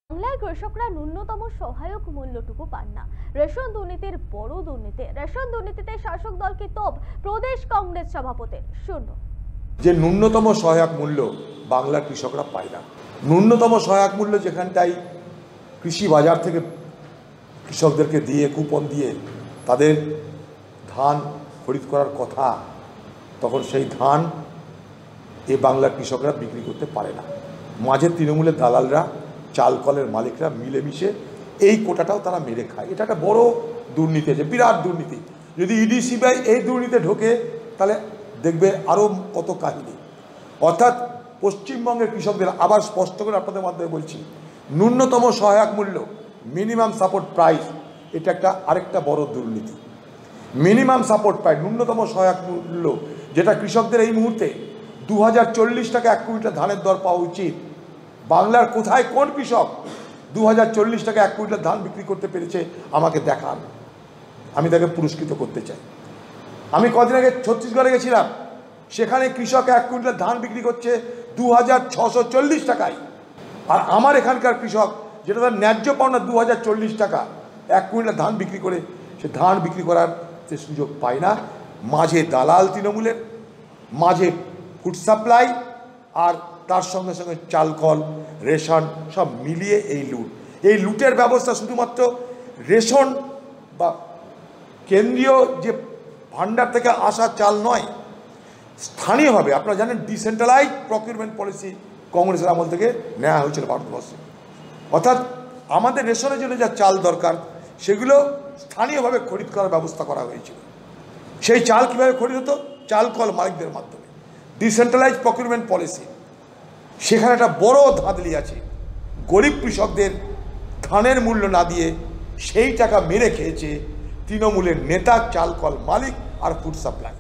বাংলায় কৃষকরা ন্যূনতম সহায়ক মূল্যটুকু পান না। রেশন দুর্নীতির বড় দুর্নীতি। রেশন দুর্নীতিতে শাসক দলকে তোপ প্রদেশ কংগ্রেস সভাপতির। শূন্য যে ন্যূনতম সহায়ক মূল্য বাংলার কৃষকরা পায় না। ন্যূনতম সহায়ক মূল্য যেখানটাই কৃষি বাজার থেকে কৃষকদেরকে দিয়ে কুপন দিয়ে তাদের ধান খরিদ করার কথা, তখন সেই ধান এ বাংলার কৃষকরা বিক্রি করতে পারে না। মাঝে তৃণমূলের দালালরা, চাল কলের মালিকরা মিলেমিশে এই কোটাটাও তারা মেরে খায়। এটা একটা বড় দুর্নীতি আছে, বিরাট দুর্নীতি। যদি ইডি সিবিআই এই দুর্নীতিতে ঢোকে তাহলে দেখবে আরও কত কাহিনী। অর্থাৎ পশ্চিমবঙ্গের কৃষকদের, আবার স্পষ্ট করে আপনাদের মাধ্যমে বলছি, ন্যূনতম সহায়ক মূল্য, মিনিমাম সাপোর্ট প্রাইস, এটা একটা আরেকটা বড় দুর্নীতি। মিনিমাম সাপোর্ট প্রাইস, ন্যূনতম সহায়ক মূল্য, যেটা কৃষকদের এই মুহূর্তে 2040 টাকা 1 কুইন্টাল ধানের দর পাওয়া উচিত। বাংলার কোথায় কোন কৃষক 2040 টাকা 1 কুইন্টাল ধান বিক্রি করতে পেরেছে আমাকে দেখান, আমি তাকে পুরস্কৃত করতে চাই। আমি কদিন আগে ছত্তিশগড়ে গেছিলাম, সেখানে কৃষক 1 কুইন্টাল ধান বিক্রি করছে 2640 টাকায়। আর আমার এখানকার কৃষক, যেটা তার ন্যায্য পাওনা 2040 টাকা 1 কুইন্টাল ধান বিক্রি করে, সে ধান বিক্রি করার সে সুযোগ পায় না। মাঝে দালাল তৃণমূলের, মাঝে ফুড সাপ্লাই, আর তার সঙ্গে সঙ্গে চালকল, রেশন সব মিলিয়ে এই লুটের ব্যবস্থা শুধুমাত্র রেশন বা কেন্দ্রীয় যে ভান্ডার থেকে আসা চাল নয়, স্থানীয়ভাবে আপনারা জানেন ডিসেন্ট্রালাইজড প্রকিউরমেন্ট পলিসি কংগ্রেসের আমল থেকে নেওয়া হয়েছিল ভারতবর্ষে। অর্থাৎ আমাদের রেশনের জন্য যা চাল দরকার সেগুলো স্থানীয়ভাবে খরিদ করার ব্যবস্থা করা হয়েছিল। সেই চাল কীভাবে খরিদ হতো? চালকল মালিকদের মাধ্যমে, ডিসেন্ট্রালাইজড প্রকিউরমেন্ট পলিসি। সেখানে একটা বড় ধাঁধলি আছে। গরিব কৃষকদের ধানের মূল্য না দিয়ে সেই টাকা মেরে খেয়েছে তৃণমূলের নেতা, চালকল মালিক আর ফুড সাপ্লাই।